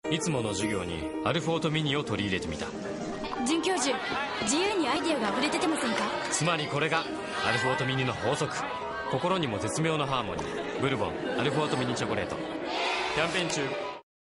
いつもの授業にアルフォートミニを取り入れてみた。 准教授、自由にアイデアが溢れ出てませんか？ つまりこれがアルフォートミニの法則。心にも絶妙なハーモニー。ブルボンアルフォートミニチョコレート。キャンペーン中。